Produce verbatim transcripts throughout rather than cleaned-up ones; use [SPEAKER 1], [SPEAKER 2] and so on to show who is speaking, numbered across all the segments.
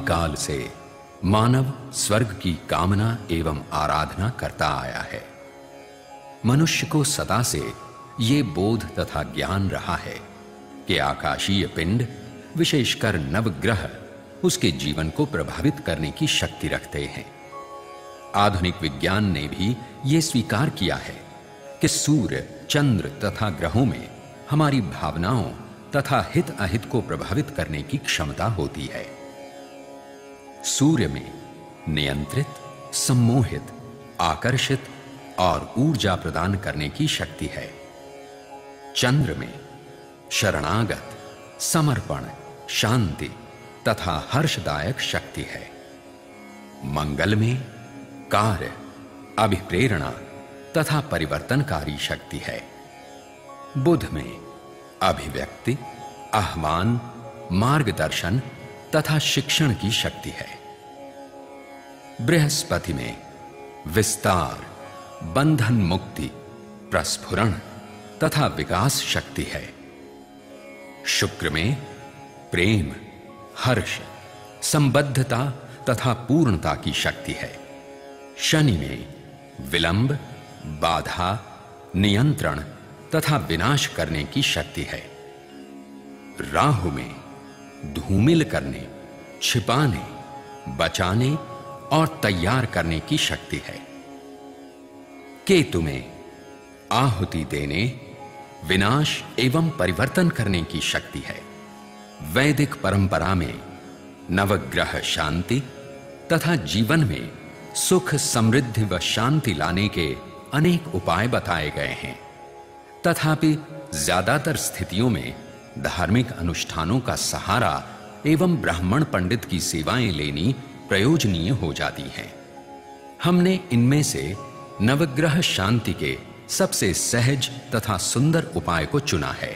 [SPEAKER 1] आदिकाल से मानव स्वर्ग की कामना एवं आराधना करता आया है। मनुष्य को सदा से ये बोध तथा ज्ञान रहा है कि आकाशीय पिंड, विशेषकर नवग्रह, उसके जीवन को प्रभावित करने की शक्ति रखते हैं। आधुनिक विज्ञान ने भी ये स्वीकार किया है कि सूर्य, चंद्र तथा ग्रहों में हमारी भावनाओं तथा हित अहित को प्रभावित करने की क्षमता होती है। सूर्य में नियंत्रित, सम्मोहित, आकर्षित और ऊर्जा प्रदान करने की शक्ति है। चंद्र में शरणागत, समर्पण, शांति तथा हर्षदायक शक्ति है। मंगल में कार्य, अभिप्रेरणा तथा परिवर्तनकारी शक्ति है। बुध में अभिव्यक्ति, आह्वान, मार्गदर्शन तथा शिक्षण की शक्ति है। बृहस्पति में विस्तार, बंधन मुक्ति, प्रस्फुरण तथा विकास शक्ति है। शुक्र में प्रेम, हर्ष, संबद्धता तथा पूर्णता की शक्ति है। शनि में विलंब, बाधा, नियंत्रण तथा विनाश करने की शक्ति है। राहु में धूमिल करने, छिपाने, बचाने और तैयार करने की शक्ति है। केतु में आहुति देने, विनाश एवं परिवर्तन करने की शक्ति है। वैदिक परंपरा में नवग्रह शांति तथा जीवन में सुख, समृद्धि व शांति लाने के अनेक उपाय बताए गए हैं। तथापि ज्यादातर स्थितियों में धार्मिक अनुष्ठानों का सहारा एवं ब्राह्मण पंडित की सेवाएं लेनी प्रयोजनीय हो जाती हैं। हमने इनमें से नवग्रह शांति के सबसे सहज तथा सुंदर उपाय को चुना है।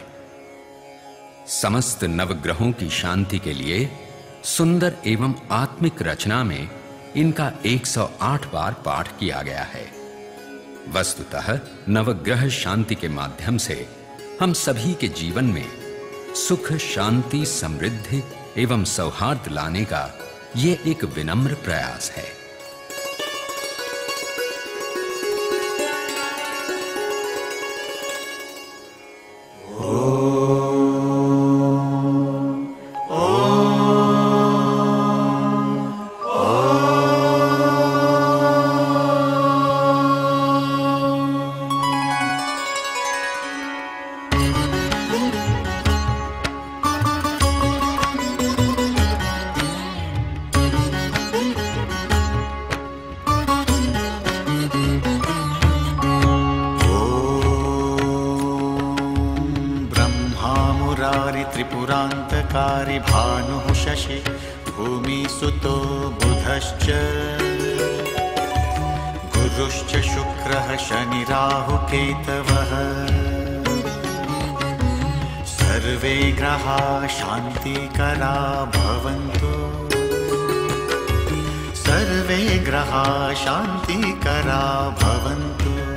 [SPEAKER 1] समस्त नवग्रहों की शांति के लिए सुंदर एवं आत्मिक रचना में इनका एक सौ आठ बार पाठ किया गया है। वस्तुतः नवग्रह शांति के माध्यम से हम सभी के जीवन में सुख, शांति, समृद्धि एवं सौहार्द लाने का ये एक विनम्र प्रयास है।
[SPEAKER 2] त्रिपुरान्तकारी भानुः शशि भूमिसुतो बुधश्च गुरुश्च शुक्रः शनिराहुकेतवः सर्वे ग्रहाः शान्तिकरा भवन्तु सर्वे ग्रहाः शान्तिकरा भवन्तु।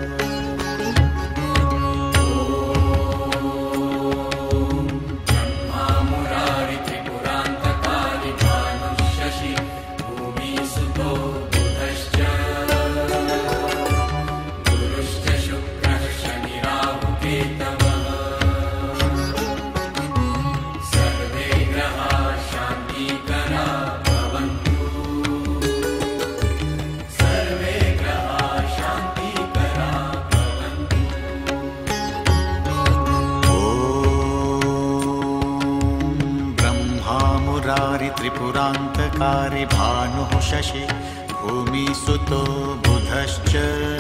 [SPEAKER 2] त्रिपुरान्तकारी भानुः शशि भूमिसुतो बुधश्च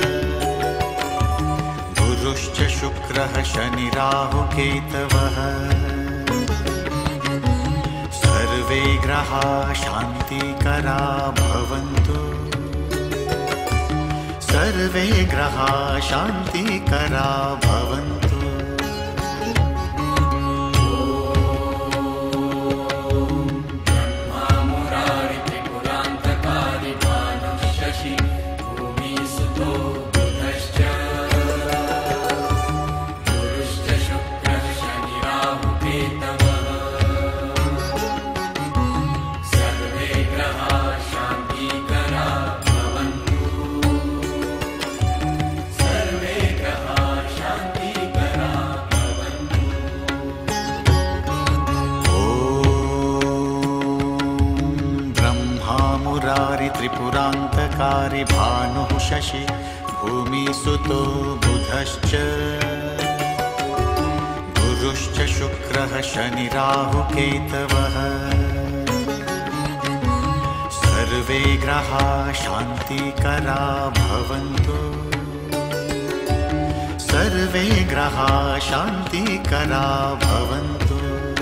[SPEAKER 2] गुरुश्च शुक्रः शनिराहुकेतवः सर्वे ग्रहाः शान्तिकरा भवन्तु सर्वे ग्रहाः शान्तिकरा भवन्तु।
[SPEAKER 3] सर्वे ग्रहाः
[SPEAKER 2] मुरारि त्रिपुरान्तकारि भानुः शशि भूमिसुतो बुधश्च गुरुश्च शुक्रः शनिराहुकेतवः सर्वे ग्रहा शान्तिकरा भवन्तु सर्वे ग्रहा शान्तिकरा भवन्तु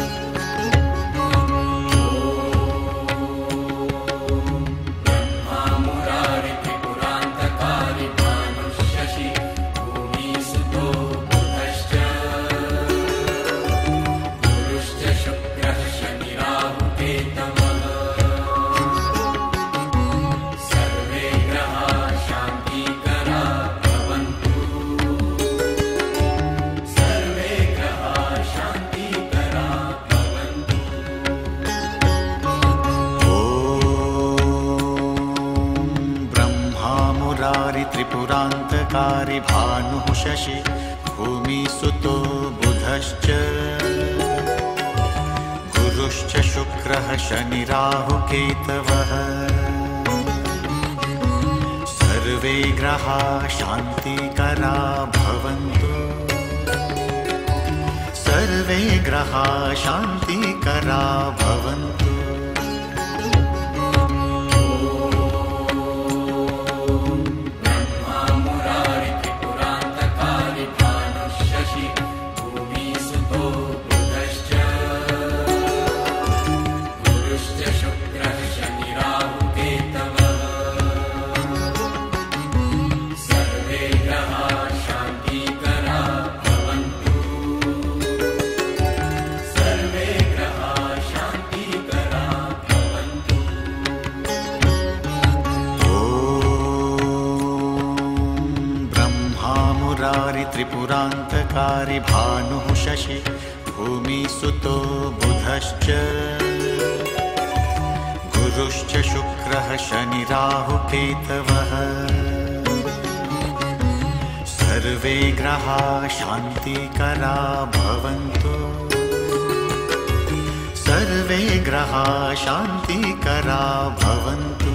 [SPEAKER 2] त्रिपुरान्तकारि भानुः शशि भूमिसुतो बुधश्च गुरुश्च शुक्रः शनिराहुकेतवः सर्वे ग्रहा शान्तिकरा भवन्तु सर्वे ग्रहा शान्तिकरा भवन्तु त्रिपुरान्तकारि भानुः शशि भूमिसुतो बुधश्च गुरुश्च शुक्रः शनिराहुकेतवः सर्वे ग्रहा शान्तिकरा भवन्तु सर्वे ग्रहा शान्तिकरा भवन्तु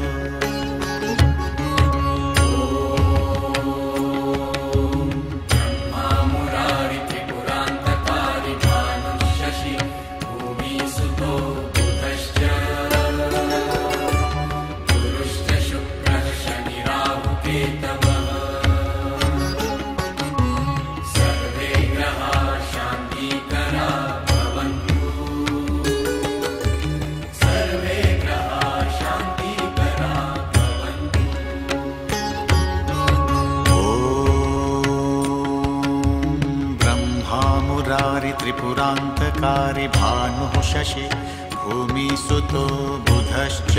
[SPEAKER 2] त्रिपुरान्तकारि भानुः शशि भूमिसुतो बुधश्च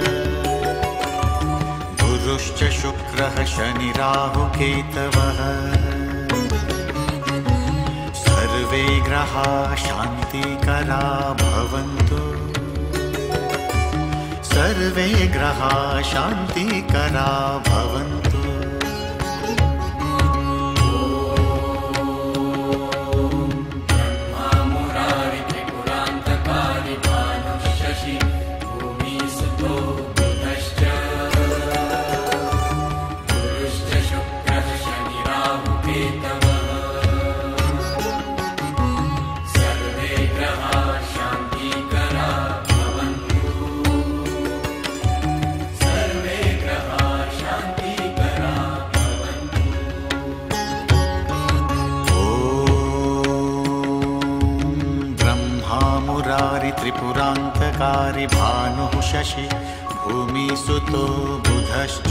[SPEAKER 2] गुरुश्च शुक्रः शनिराहुकेतवः सर्वे ग्रहा शान्तिकरा भवन्तु सर्वे ग्रहा शान्तिकरा भवन्तु त्रिपुरान्तकारि भानुः शशि भूमिसुतो बुधश्च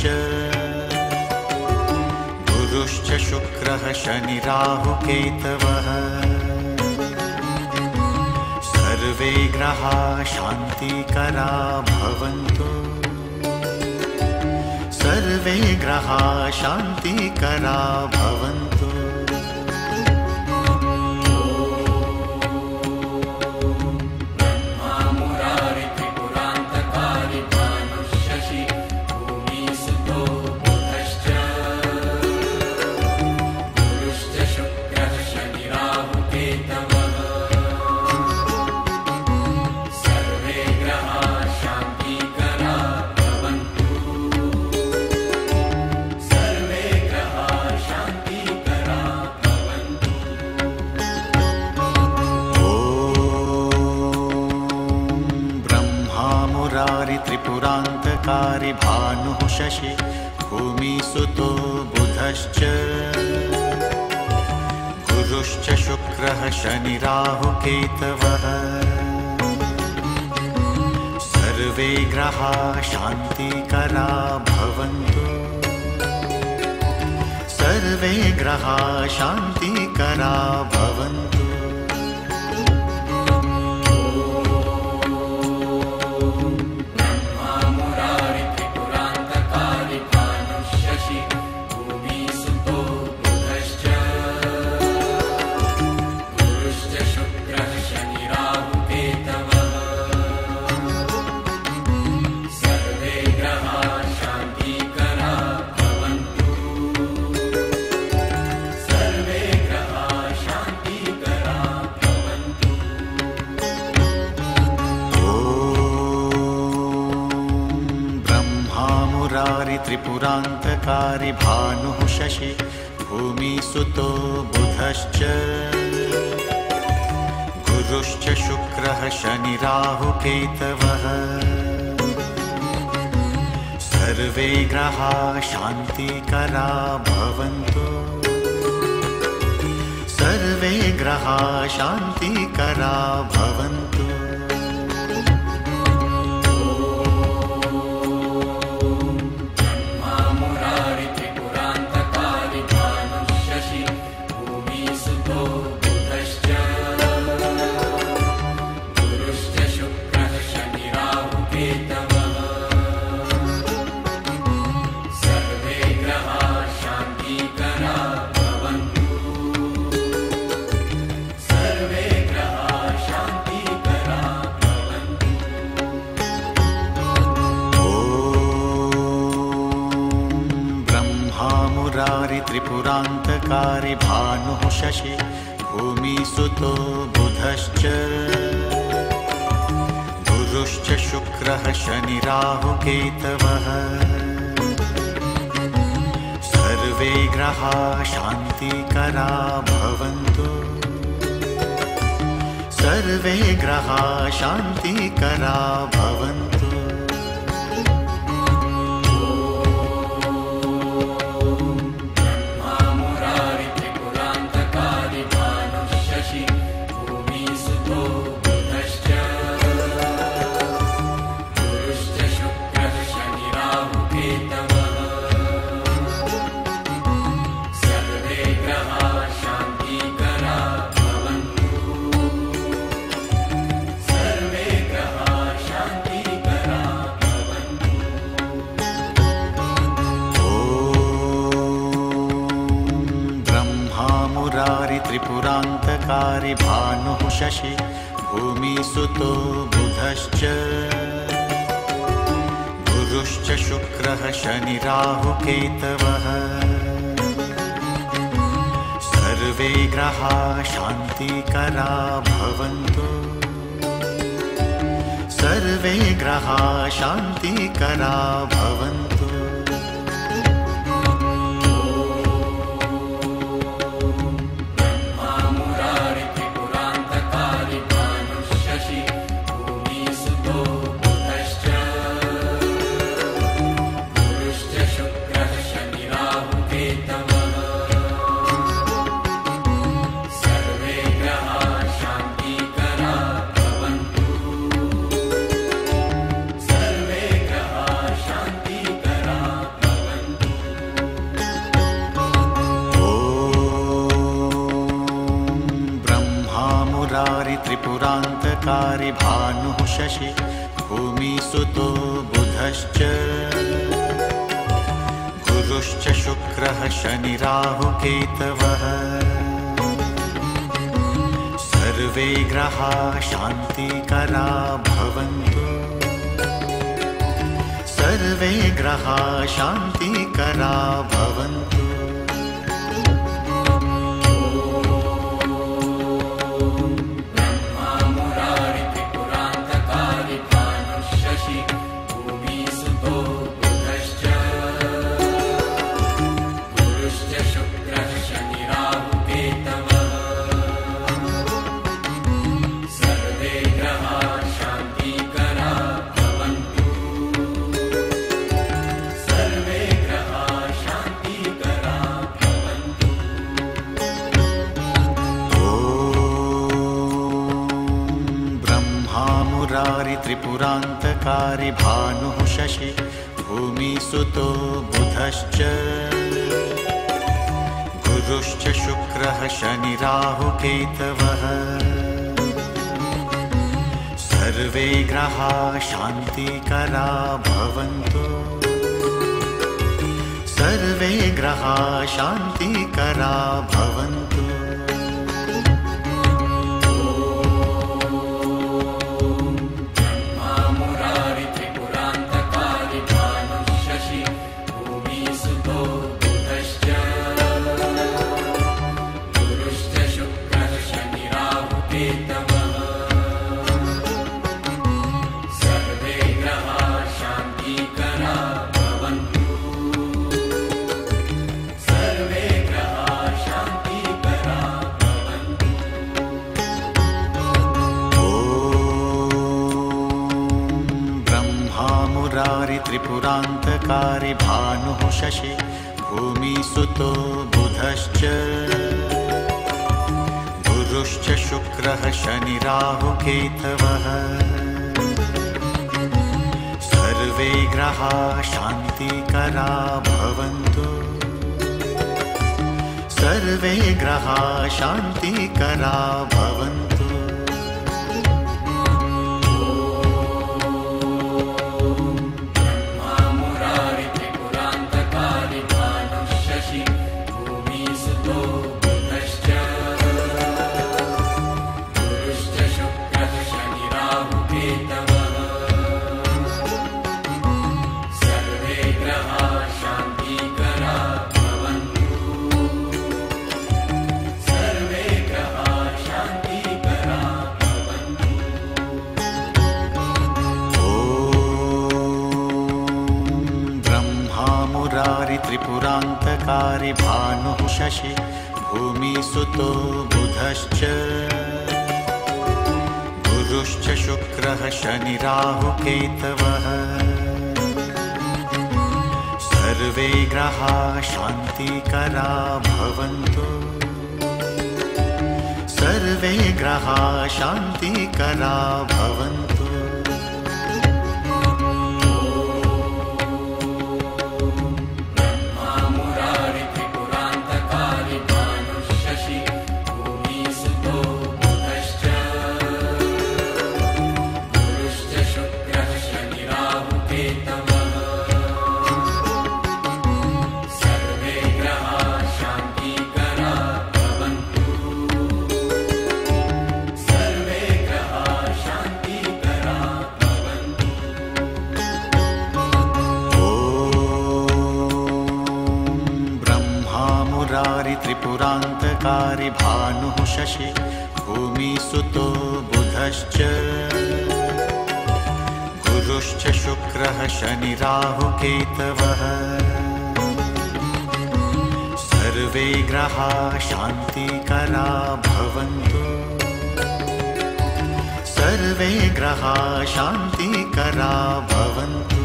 [SPEAKER 2] गुरुश्च शुक्रः शनिराहुकेतवः सर्वे ग्रहा शान्तिकरा भवन्तु सर्वे ग्रहा शान्तिकरा भवन्तु
[SPEAKER 3] सर्वे ग्रहा शान्तिकरा भवन्तु
[SPEAKER 2] पुरान्तकारि भानुः शशि भूमिसुतो बुधश्च गुरुश्च शुक्रः शनिराहुकेतवः सर्वे ग्रहाः शान्तिकरा भवन्तु सर्वे ग्रहाः शान्तिकरा भवन्तु त्रिपुरान्तकारि भानुः शशि भूमिसुतो बुधश्च गुरुश्च शुक्रः शनिराहुकेतवः सर्वे ग्रहाः शान्तिकरा भवन्तु सर्वे ग्रहाः शान्तिकरा भवन्तु त्रिपुरान्तकारि भानुः शशि भूमिसुतो बुधश्च गुरुश्च शुक्रः शनिराहुकेतवः सर्वे ग्रहाः शान्तिकरा भवन्तु सर्वे ग्रहाः शान्तिकरा भवन्तु त्रिपुरान्तकारि भानुः शशि भूमिसुतो बुधश्च गुरुश्च शुक्रः शनिराहुकेतवः सर्वे ग्रहाः शान्तिकरा भवन्तु सर्वे ग्रहाः शान्तिकरा भवन्तु त्रिपुरान्तकारि भानुः शशि भूमिसुतो बुधश्च गुरुश्च शुक्रः शनिराहुकेतवः सर्वे ग्रहाः शान्तिकरा भवन्तु सर्वे ग्रहाः शान्तिकरा भवन्तु शुक्रः भानुः शशि भूमिसुतो बुधश्च गुरुश्च शुक्रः शनिराहुकेतवः सर्वे ग्रहाः शान्तिकरा भवन्तु सर्वे ग्रहाः शान्तिकरा भवन्तु। त्रिपुरान्तकारी भानुः शशि भूमिसुतो बुधश्च गुरुश्च शुक्रः शनिराहुकेतवः सर्वे ग्रहाः शान्तिकरा भवन्तु सर्वे ग्रहाः शान्तिकरा भवन्तु। त्रिपुरान्तकारी भानुः शशि भूमिसुतो बुधश्च गुरुश्च शुक्रः शनिराहुकेतवः सर्वे ग्रहाः शान्तिकरा भवन्तु सर्वे ग्रहाः शान्तिकरा भवन्तु। त्रिपुरान्तकारी भानुः शशि भूमिसुतो बुधश्च गुरुश्च शुक्रः शनिराहुकेतवः सर्वे ग्रहाः शान्तिकरा भवन्तु सर्वे ग्रहाः शान्तिकरा भवन्तु।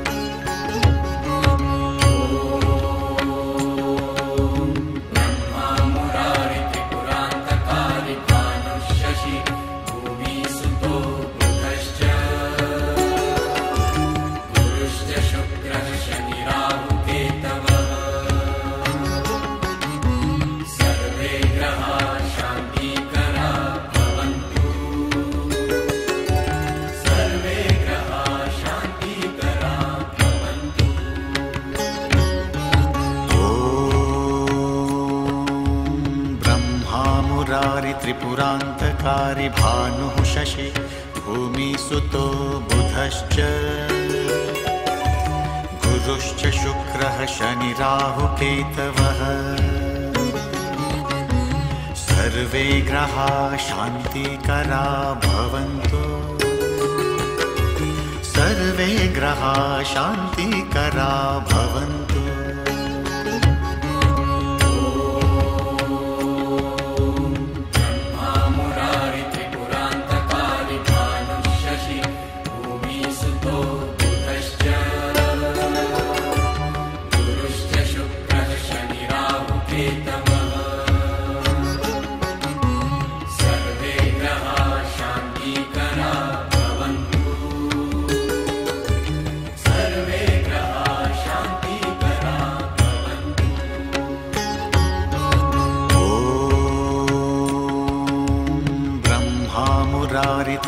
[SPEAKER 2] त्रिपुरान्तकारी भानुः शशि भूमिसुतो बुधश्च गुरुश्च शुक्रः शनिराहुकेतवः सर्वे ग्रहाः शान्तिकरा भवन्तु सर्वे ग्रहाः शान्तिकरा भवन्तु।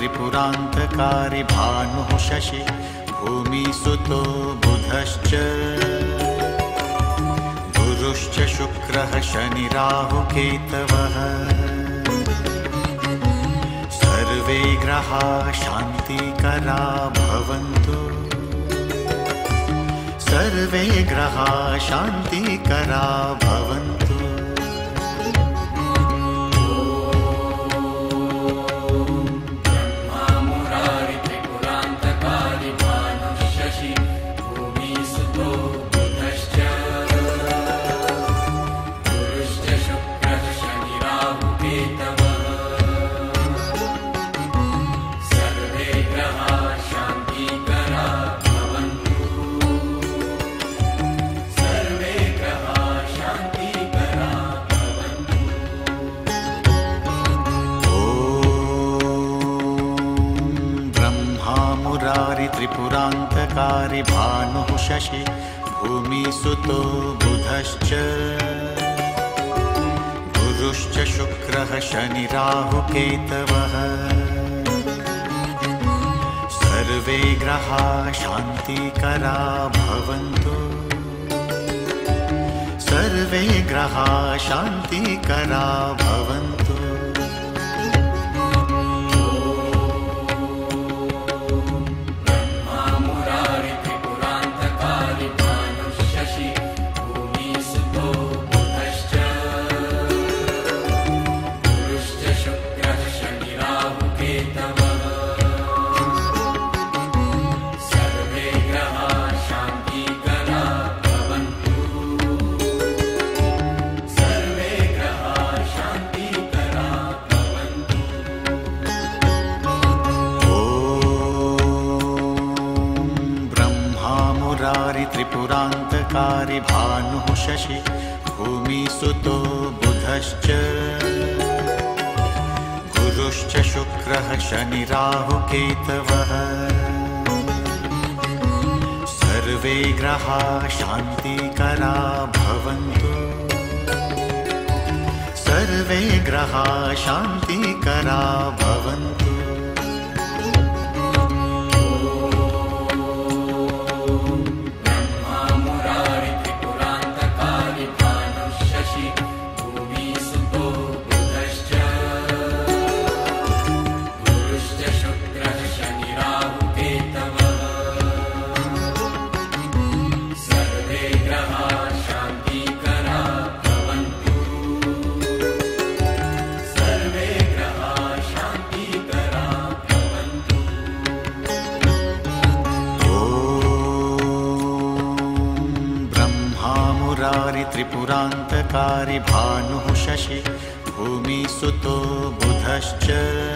[SPEAKER 2] त्रिपुरान्तकारी भानुः शशि भूमिसुतो बुधश्च गुरुश्च शुक्रः शनिराहुकेतवः सर्वे ग्रहाः शान्तिकरा भवन्तु सर्वे ग्रहाः शान्तिकरा भवन्तु त्रिपुरान्तकारी भानुः शशि भूमिसुतो बुधश्च गुरुश्च शुक्रः शनिराहुकेतवः सर्वे ग्रहाः शान्तिकरा भवन्तु सर्वे ग्रहाः शान्तिकरा भवन्तु त्रिपुरान्तकारी भानुः शशि भूमिसुतो बुधश्च गुरुश्च शुक्रः शनिराहुकेतवः सर्वे ग्रहाः शान्तिकरा भवन्तु सर्वे ग्रहाः शान्तिकरा भवन्तु त्रिपुरान्तकारी भानुः शशि भूमिसुतो बुधश्च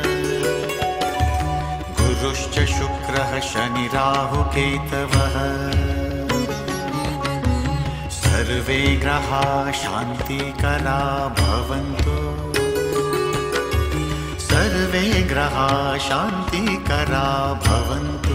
[SPEAKER 2] गुरुश्च शुक्रः शनिराहुकेतवः सर्वे ग्रहाः शान्तिकरा भवन्तु सर्वे ग्रहाः शान्तिकरा भवन्तु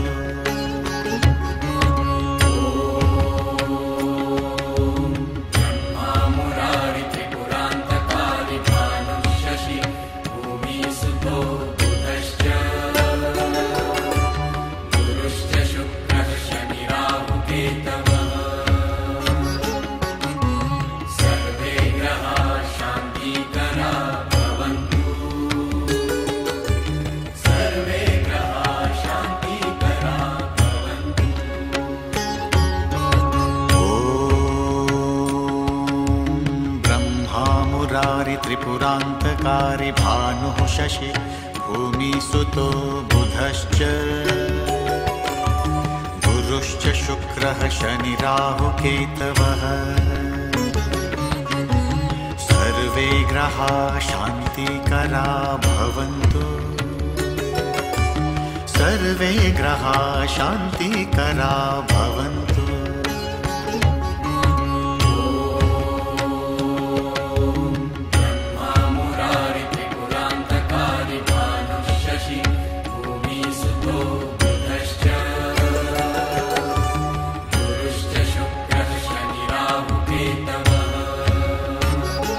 [SPEAKER 2] त्रिपुरान्तकारी भानुः शशि भूमिसुतो बुधश्च गुरुश्च शुक्रः शनिराहुकेतवः सर्वे ग्रहाः शान्तिकरा भवन्तु सर्वे ग्रहाः शान्तिकरा भवन्तु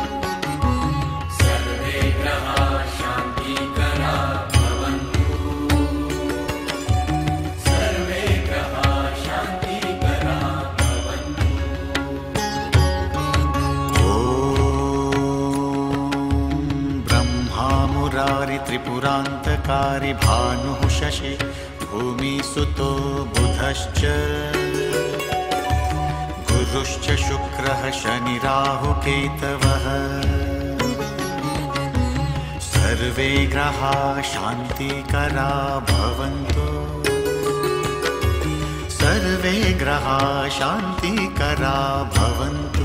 [SPEAKER 3] सर्वे ग्रहाः शान्तिकरा भवन्तु
[SPEAKER 2] त्रिपुरान्तकारी भानुः शशि भूमिसुतो बुधश्च गुरुश्च शुक्रः शनिराहुकेतवः सर्वे ग्रहाः शान्तिकरा भवन्तु सर्वे ग्रहाः शान्तिकरा भवन्तु।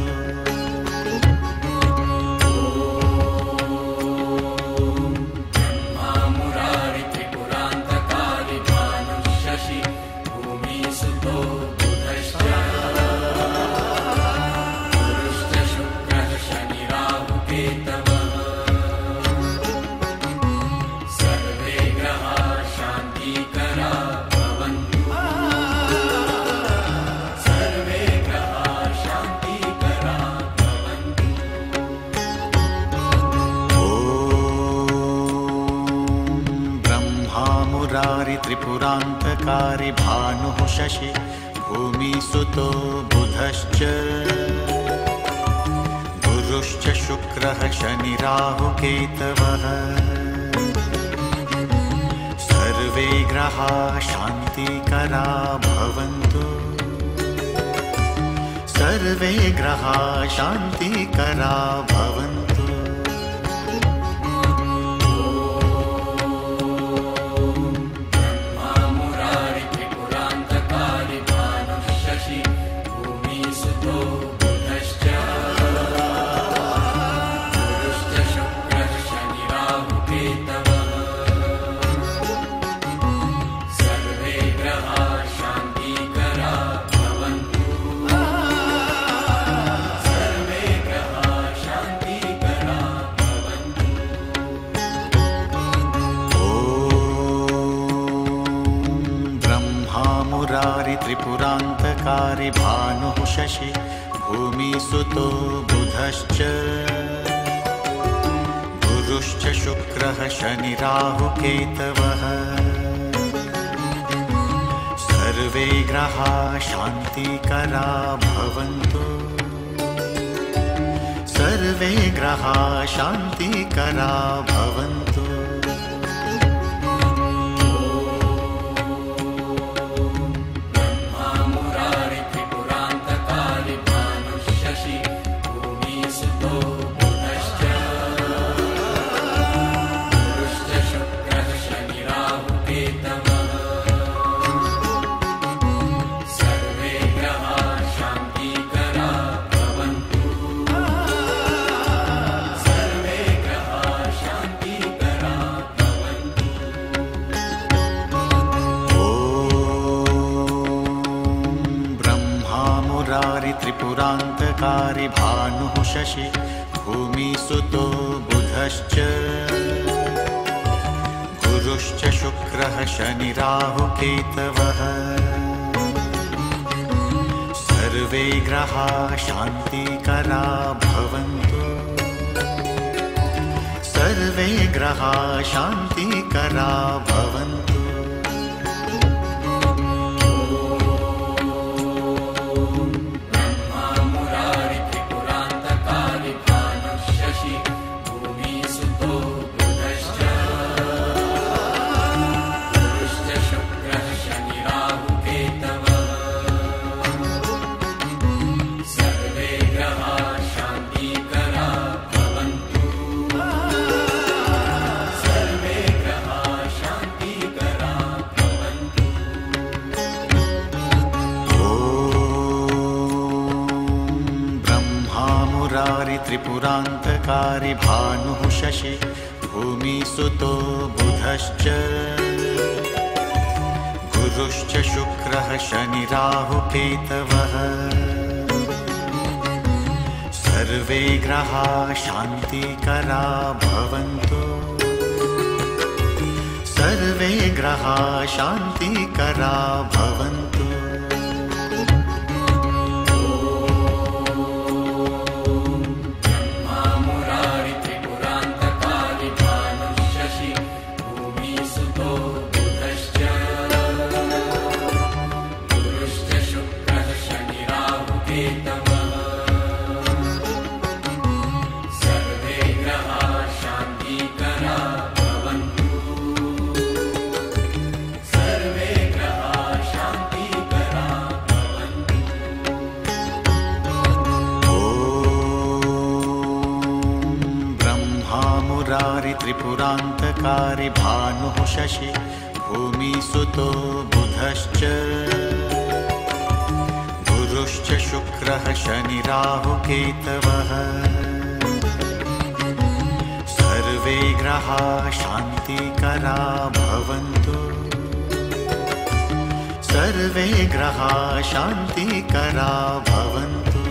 [SPEAKER 2] त्रिपुरान्तकारी भानुः शशि भूमिसुतो बुधश्च गुरुश्च शुक्रः शनिराहुकेतवः सर्वे ग्रहाः शान्तिकरा भवन्तु सर्वे ग्रहाः शान्तिकरा भवन्तु। त्रिपुरान्तकारी भानुः शशि भूमिसुतो बुधश्च गुरुश्च शुक्रः शनिराहुकेतवः सर्वे ग्रहाः शान्तिकरा भवन्तु सर्वे ग्रहाः शान्तिकरा भवन्तु। त्रिपुरान्तकारी भानुः शशि भूमिसुतो बुधश्च गुरुश्च शुक्रः शनिराहुकेतवः सर्वे ग्रहाः शान्तिकरा भवन्तु सर्वे ग्रहाः शान्तिकरा भवन्तु। त्रिपुरान्तकारी भानुः शशि भूमिसुतो बुधश्च गुरुश्च शुक्रः शनिराहुकेतवः सर्वे ग्रहाः शान्तिकरा भवन्तु सर्वे ग्रहाः शान्तिकरा भवन्तु।
[SPEAKER 3] सर्वे ग्रहाः शान्तिकरा भवन्तु
[SPEAKER 2] त्रिपुरान्तकारी भानुः शशि भूमिसुतो बुधश्च गुरुश्च शुक्रः शनिराहुकेतवः सर्वे ग्रहाः शान्तिकरा भवन्तु सर्वे ग्रहाः शान्तिकरा भवन्तु।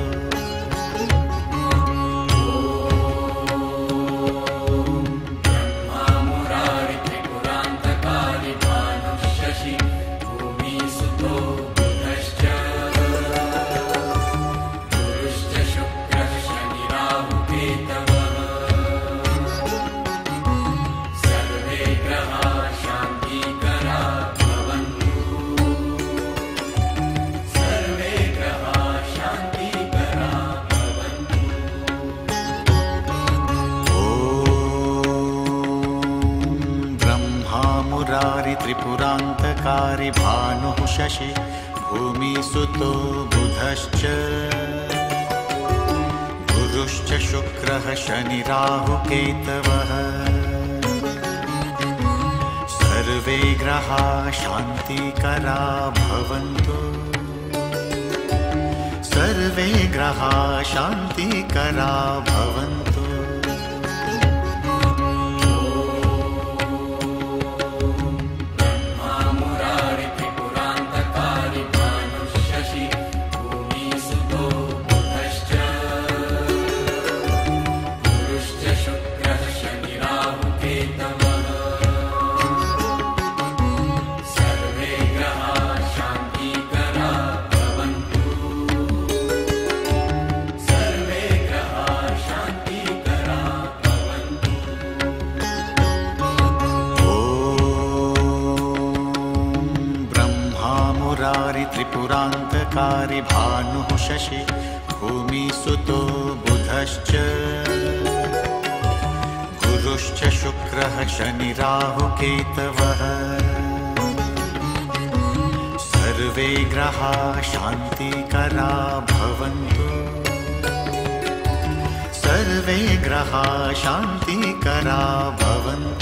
[SPEAKER 2] त्रिपुरान्तकारी भानुः शशि भूमिसुतो बुधश्च गुरुश्च शुक्रः शनिराहुकेतवः सर्वे ग्रहाः शान्तिकरा भवन्तु सर्वे ग्रहाः शान्तिकरा भवन्तु। त्रिपुरान्तकारी भानुः शशि भूमिसुतो बुधश्च गुरुश्च शुक्रः शनिराहुकेतवः सर्वे ग्रहाः शान्तिकरा भवन्तु सर्वे ग्रहाः शान्तिकरा भवन्तु।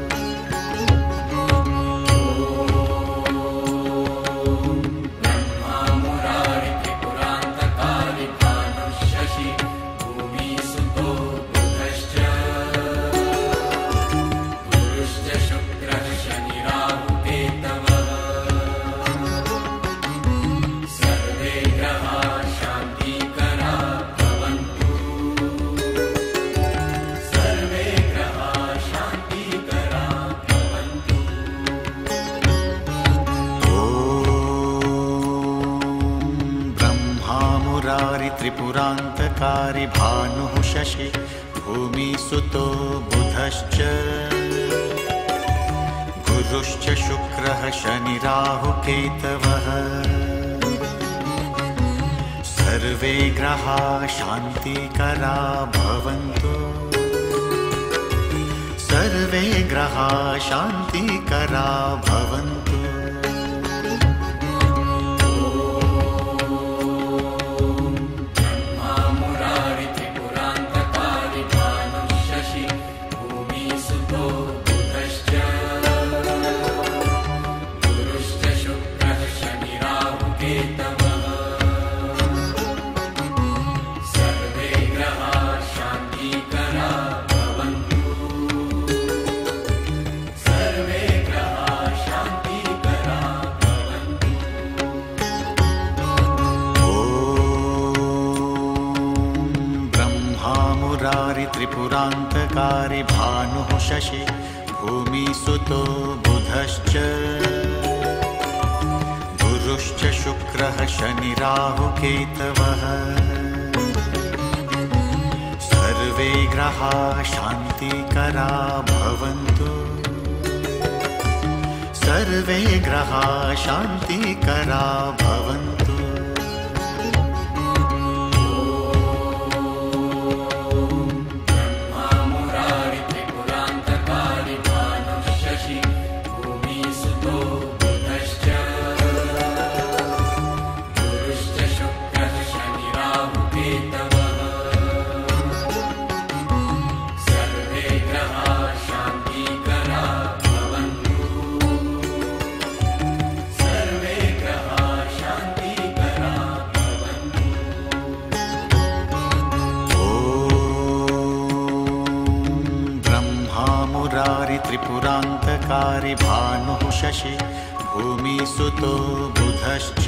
[SPEAKER 2] त्रिपुरान्तकारी भानुः शशि भूमिसुतो बुधश्च गुरुश्च शुक्रः शनिराहुकेतवः सर्वे ग्रहाः शान्तिकरा भवन्तु सर्वे ग्रहाः शान्तिकरा भवन्तु। त्रिपुरान्तकारी भानुः शशि भूमिसुतो बुधश्च गुरुश्च शुक्रः शनिराहुकेतवः सर्वे ग्रहाः शान्तिकरा भवन्तु सर्वे ग्रहाः शान्तिकरा भवन्तु।
[SPEAKER 3] सर्वे ग्रहाः
[SPEAKER 2] त्रिपुरान्तकारी भानुः शशि भूमिसुतो बुधश्च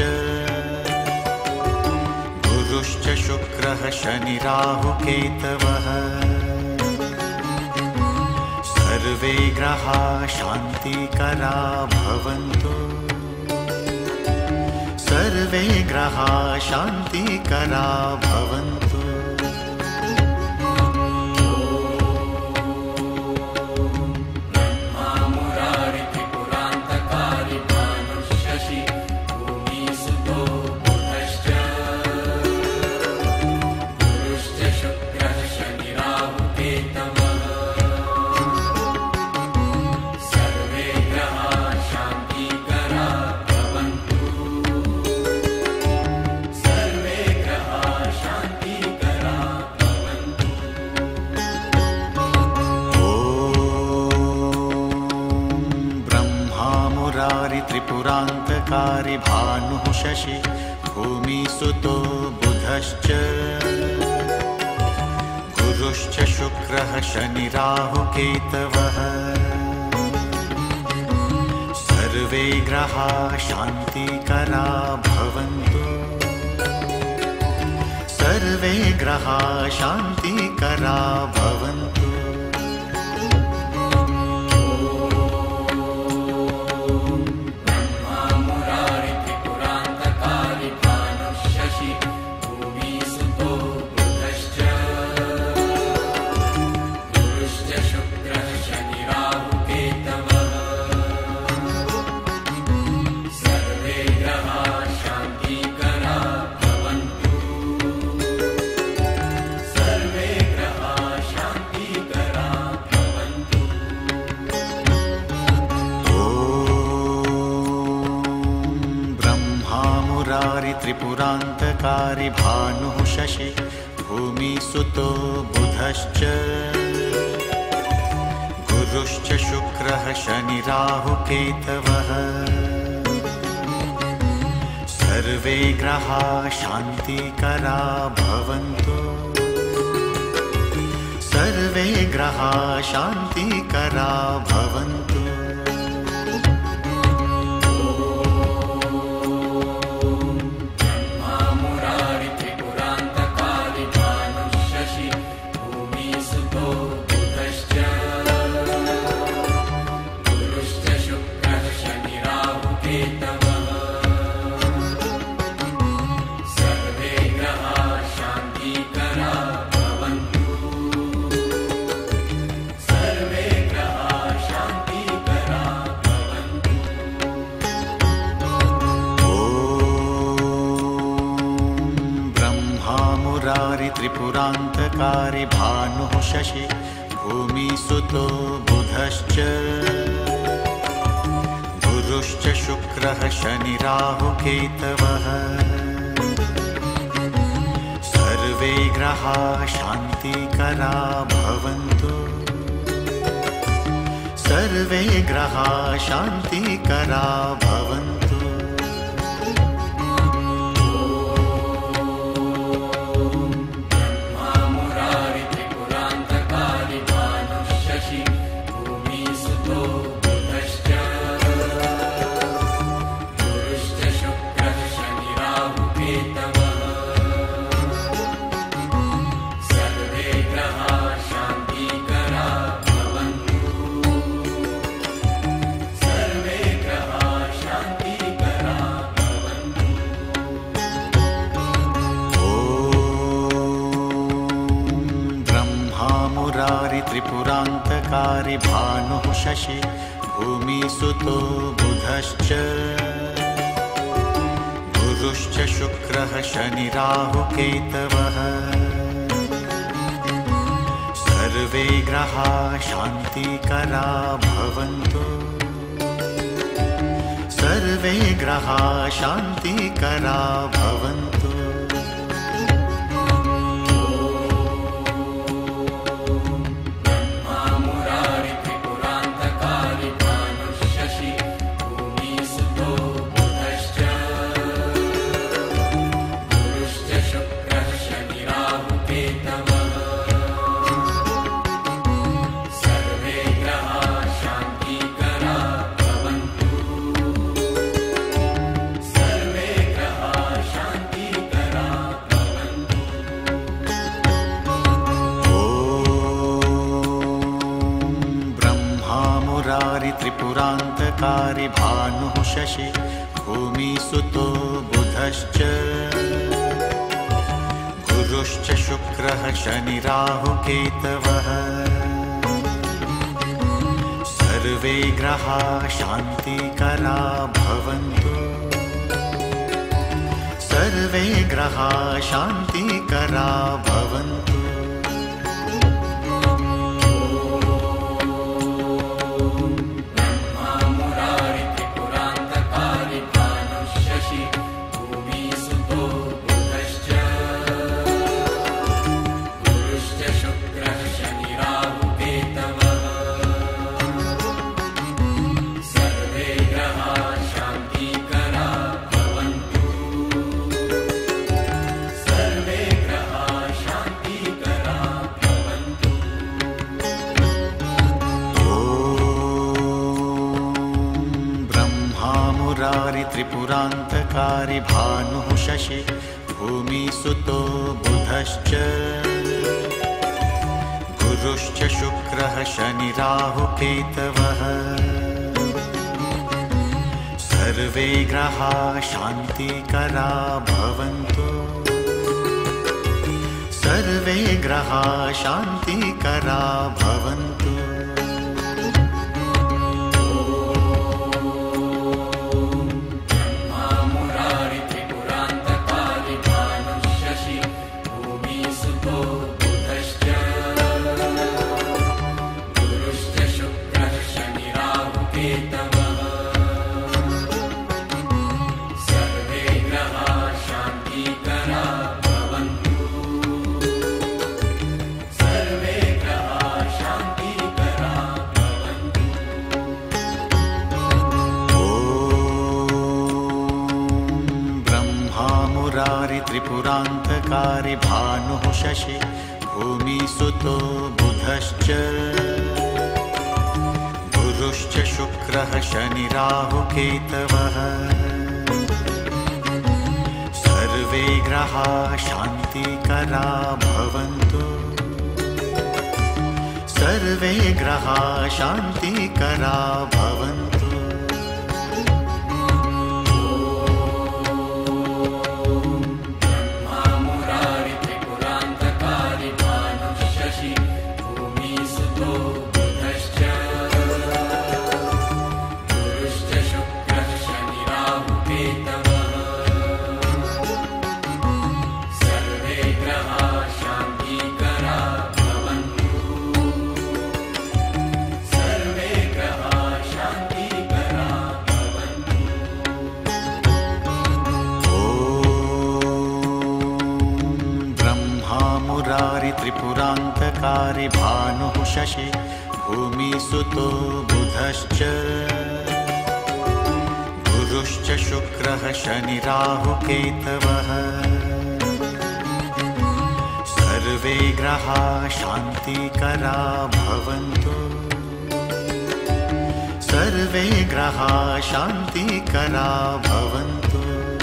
[SPEAKER 2] गुरुश्च शुक्रः शनिराहुकेतवः सर्वे ग्रहाः शान्तिकरा भवन्तु सर्वे ग्रहाः शान्तिकरा भवन्तु त्रिपुरान्तकारी भानुः शशि भूमिसुतो बुधश्च गुरुश्च शुक्रः शनिराहुकेतवः सर्वे ग्रहाः शान्तिकरा भवन्तु सर्वे ग्रहाः शान्तिकरा भवन्तु त्रिपुरान्तकारी भानुः शशि भूमिसुतो बुधश्च गुरुश्च शुक्रः शनिराहुकेतवः सर्वे ग्रहाः शान्तिकरा भवन्तु सर्वे ग्रहाः शान्तिकरा भवन्तु त्रिपुरान्तकारी भानुः शशि भूमिसुतो बुधश्च गुरुश्च शुक्रः शनिराहुकेतवः सर्वे ग्रहाः शान्तिकरा भवन्तु सर्वे ग्रहाः शान्तिकरा भवन्तु त्रिपुरान्तकारी भानुः शशि भूमिसुतो बुधश्च गुरुश्च शुक्रः शनिराहुकेतवः सर्वे ग्रहाः शान्तिकरा भवन्तु सर्वे ग्रहाः शान्तिकरा भवन्तु
[SPEAKER 3] सर्वे ग्रहाः
[SPEAKER 2] त्रिपुरान्तकारी भानुः शशि भूमिसुतो बुधश्च गुरुश्च शुक्रः शनिराहुकेतवः सर्वे ग्रहा शान्तिकरा भवन्तु सर्वे ग्रहा शान्तिकरा भवन्तु। त्रिपुरान्तकारी भानुः शशि भूमिसुतो बुधश्च गुरुश्च शुक्रः शनिराहुकेतवः सर्वे ग्रहा शान्तिकरा भवन्तु सर्वे ग्रहा शान्तिकरा भवन्तु। त्रिपुरान्तकारी भानुः शशि भूमिसुतो बुधश्च गुरुश्च शुक्रः शनिराहुकेतवः सर्वे ग्रहा शान्तिकरा भवन्तु सर्वे ग्रहा शान्तिकरा भवन्तु। त्रिपुरान्तकारी भानुः शशि भूमिसुतो बुधश्च गुरुश्च शुक्रः शनिराहुकेतवः सर्वे ग्रहा शान्तिकरा भवन्तु सर्वे ग्रहा शान्तिकरा भवन्तु।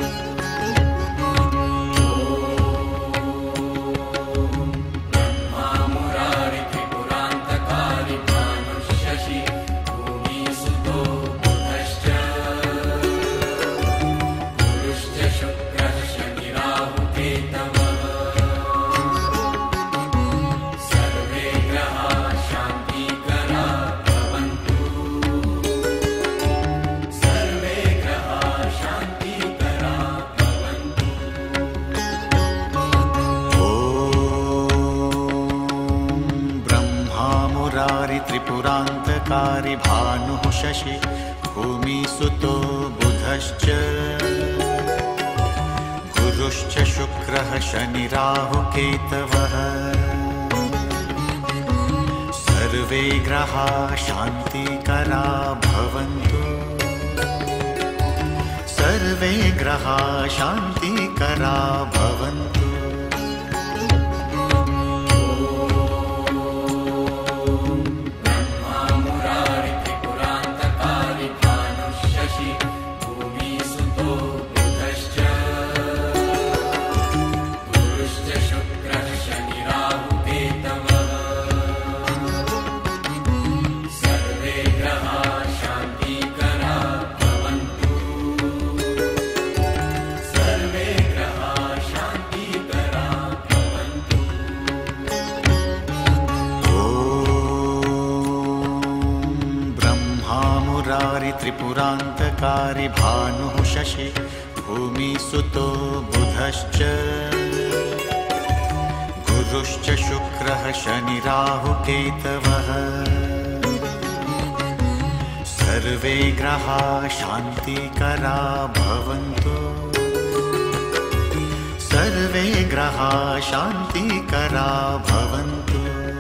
[SPEAKER 2] त्रिपुरान्तकारी भानुः शशि भूमिसुतो बुधश्च गुरुश्च शुक्रः शनिराहुकेतवः सर्वे ग्रहा शान्तिकरा भवन्तु सर्वे ग्रहा शान्तिकरा भवन्तु।
[SPEAKER 3] शान्ति
[SPEAKER 2] त्रिपुरान्तकारी भानुः शशि भूमिसुतो बुधश्च गुरुश्च शुक्रः शनिराहुकेतवः सर्वे ग्रहाः शान्तिकरा भवन्तु सर्वे ग्रहाः शान्तिकरा भवन्तु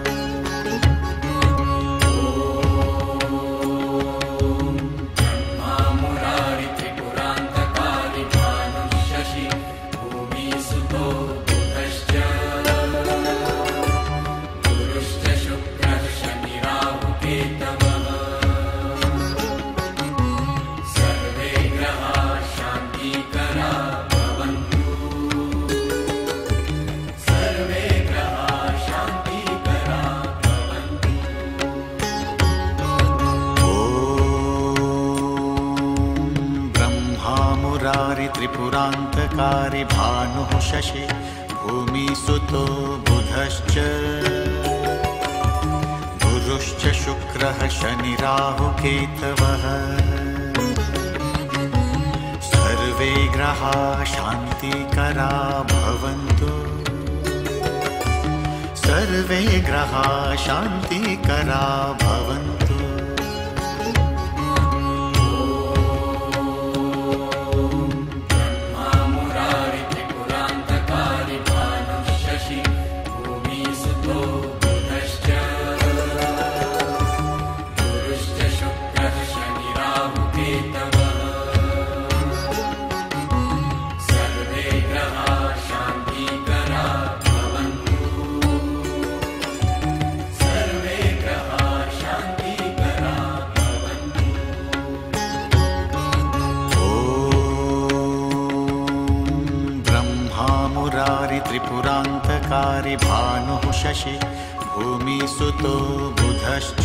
[SPEAKER 2] त्रिपुरान्तकारी भानुः शशि भूमिसुतो बुधश्च गुरुश्च शुक्रः शनिराहुकेतवः सर्वे ग्रहाः शान्तिकरा भवन्तु सर्वे ग्रहाः शान्तिकरा भवन्तु त्रिपुरान्तकारी भानुः शशि भूमिसुतो बुधश्च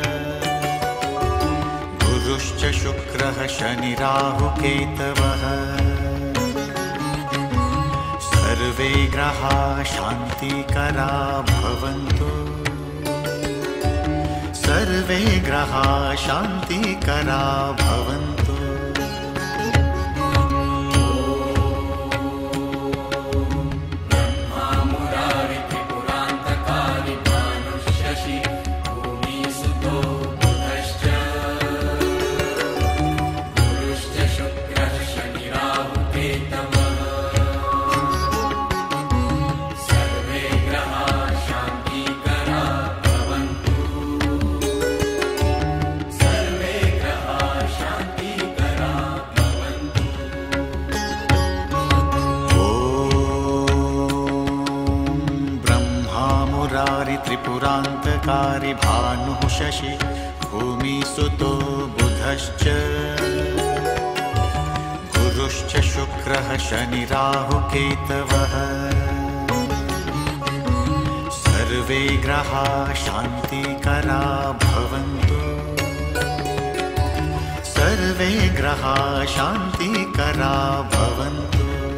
[SPEAKER 2] गुरुश्च शुक्रः शनिराहुकेतवः सर्वे ग्रहाः शान्तिकरा भवन्तु सर्वे ग्रहाः शान्तिकरा भवन्तु त्रिपुरान्तकारी भानुः शशि भूमिसुतो बुधश्च गुरुश्च शुक्रः शनिराहुकेतवः सर्वे ग्रहाः शान्तिकरा भवन्तु सर्वे ग्रहाः शान्तिकरा भवन्तु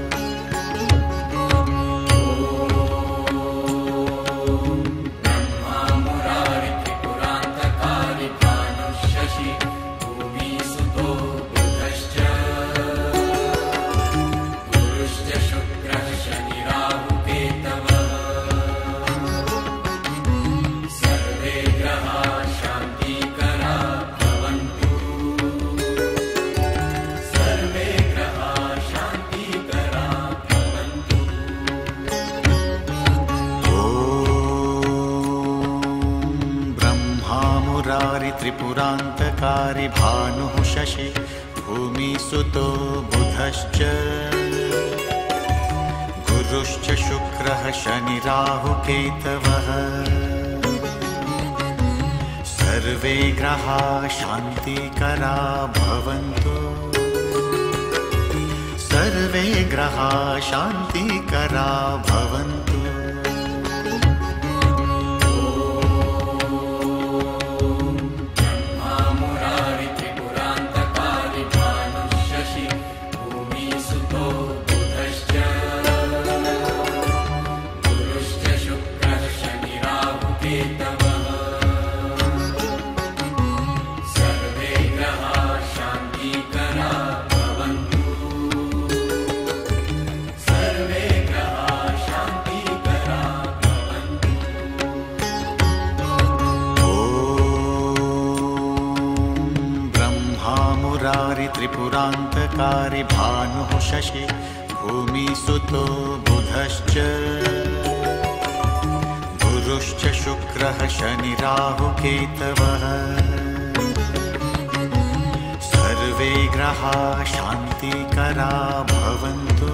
[SPEAKER 2] त्रिपुरान्तकारी भानुः शशि भूमिसुतो बुधश्च गुरुश्च शुक्रः शनिराहुकेतवः सर्वे ग्रहाः शान्तिकरा भवन्तु सर्वे ग्रहाः शान्तिकरा भवन्तु
[SPEAKER 3] सर्वे ग्रहाः
[SPEAKER 2] त्रिपुरान्तकारी भानुः शशि भूमिसुतो बुधश्च गुरुश्च शुक्रः शनिराहुकेतवः सर्वे ग्रहाः शान्तिकरा भवन्तु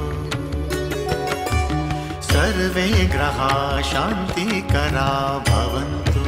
[SPEAKER 2] सर्वे ग्रहाः शान्तिकरा भवन्तु।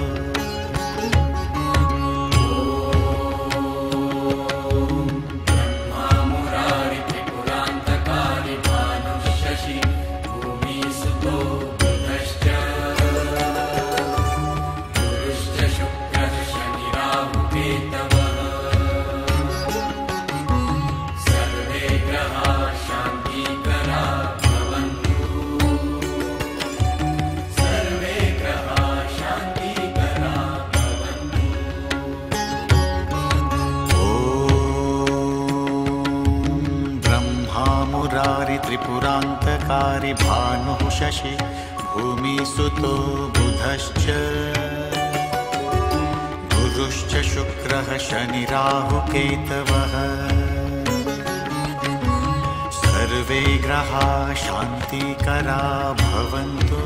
[SPEAKER 2] त्रिपुरान्तकारी भानुः शशि भूमिसुतो बुधश्च गुरुश्च शुक्रः शनिराहुकेतवः सर्वे ग्रहाः शान्तिकरा भवन्तु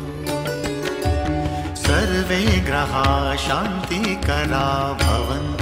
[SPEAKER 2] सर्वे ग्रहाः शान्तिकरा भवन्तु।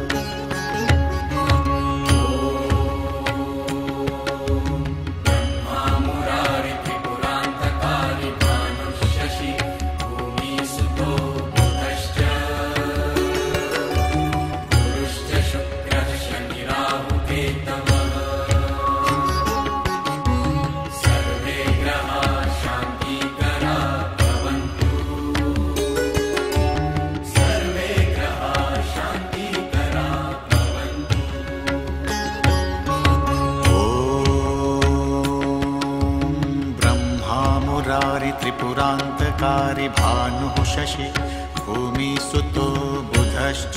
[SPEAKER 2] त्रिपुरान्तकारी भानुः शशि भूमिसुतो बुधश्च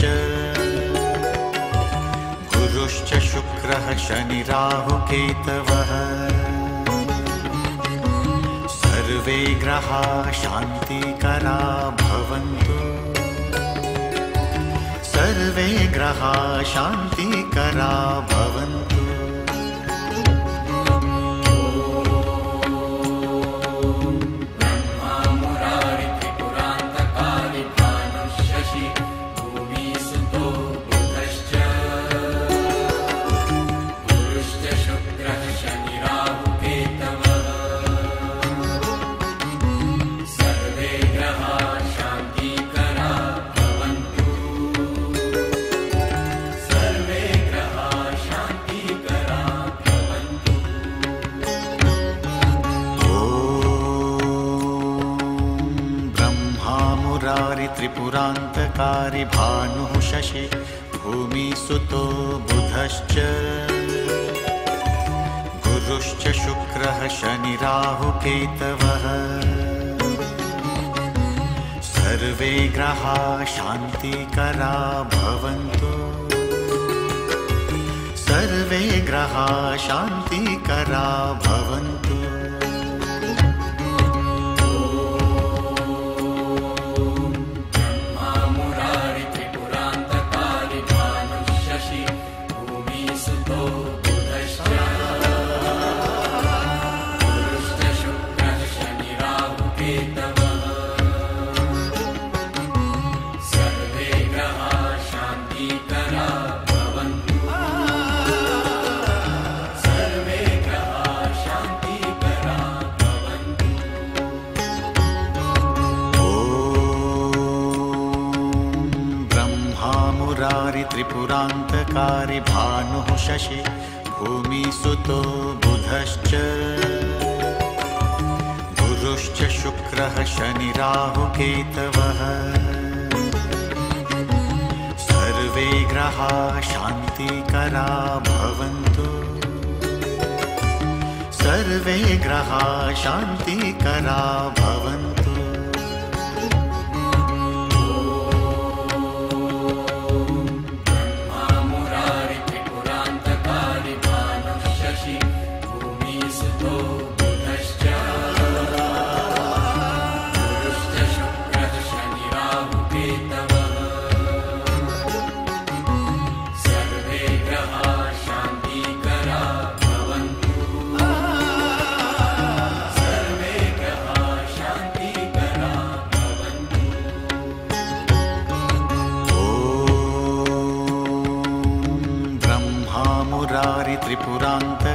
[SPEAKER 2] गुरुश्च शुक्रः शनिराहुकेतवः सर्वे ग्रहाः शान्तिकरा भवन्तु सर्वे ग्रहाः शान्तिकरा भवन्तु। त्रिपुरान्तकारी भानुः शशि भूमिसुतो बुधश्च गुरुश्च शुक्रः शनिराहुकेतवः सर्वे ग्रहाः शान्तिकरा भवन्तु सर्वे ग्रहाः शान्तिकरा भवन्तु। त्रिपुरान्तकारी भानुः शशि भूमिसुतो बुधश्च गुरुश्च शुक्रः शनिराहुकेतवः सर्वे ग्रहाः शान्तिकरा भवन्तु सर्वे ग्रहाः शान्तिकरा भवन्तु।
[SPEAKER 3] सर्वे ग्रहाः शान्तिकरा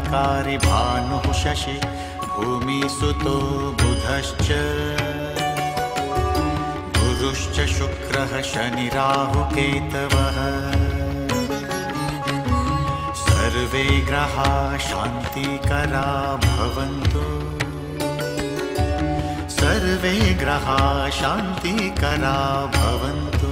[SPEAKER 2] शान्तिकराभवन्तु सर्वे ग्रहाः शान्तिकरा भवन्तु सूर्यप्रकाशकारि भानुः शशि भूमिसुतो बुधश्च गुरुश्च शुक्रः शनिराहुकेतवः सर्वे ग्रहाः शान्तिकरा भवन्तु सर्वे ग्रहाः शान्तिकरा भवन्तु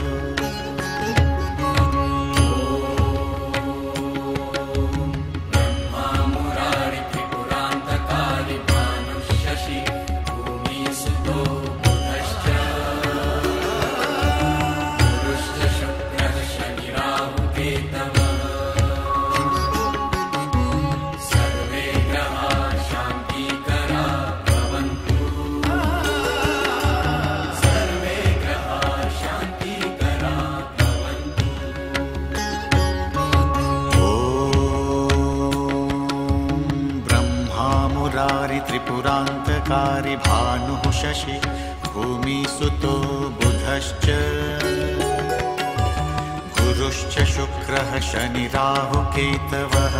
[SPEAKER 2] त्रिपुरान्तकारि भानुः शशि भूमिसुतो बुधश्च गुरुश्च शुक्रः शनिराहुकेतवः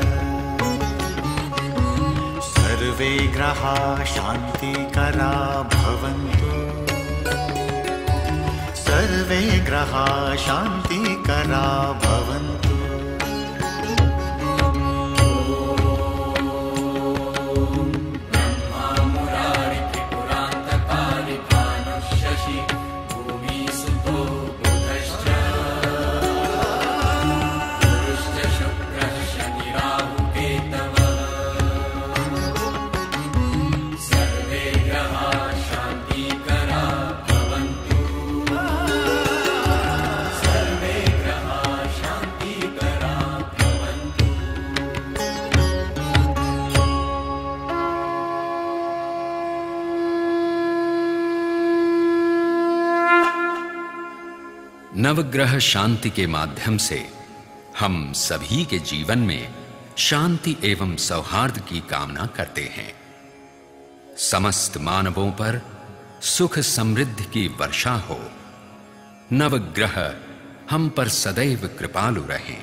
[SPEAKER 2] सर्वे ग्रहाः शान्तिकरा भवन्तु सर्वे ग्रहाः शान्तिकरा भवन्तु
[SPEAKER 1] नवग्रह शांति के माध्यम से हम सभी के जीवन में शांति एवं सौहार्द की कामना करते हैं। समस्त मानवों पर सुख समृद्धि की वर्षा हो। नवग्रह हम पर सदैव कृपालु रहें।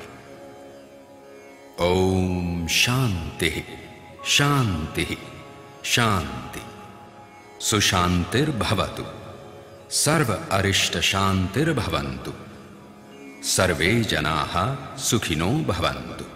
[SPEAKER 1] ओम शांति शांति शांति। सुशांतिर्भवतु। सर्व अरिष्ट शांतिर्भवन्तु। सर्वे जनाः सुखिनो भवन्तु।